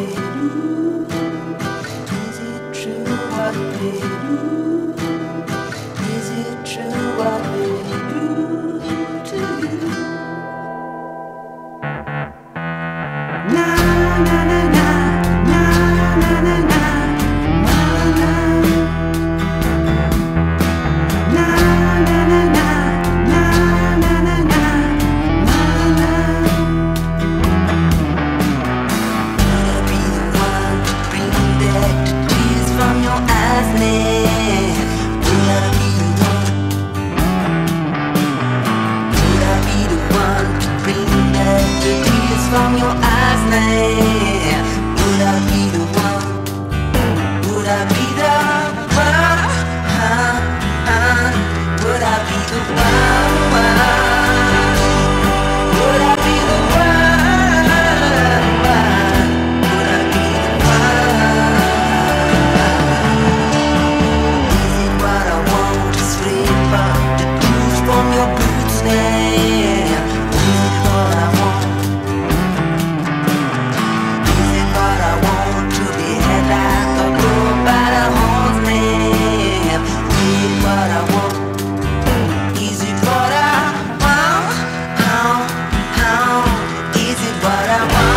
they do? Is it true what they do? Is it true what they do to you? Na na na na na na na na na from your eyes now. Would I be the one? Would I be the one? Would I be the one? Would I be the one? Would I be the one? Is it what I want to slip up the blues from your boots now? Is it what I want? What I want?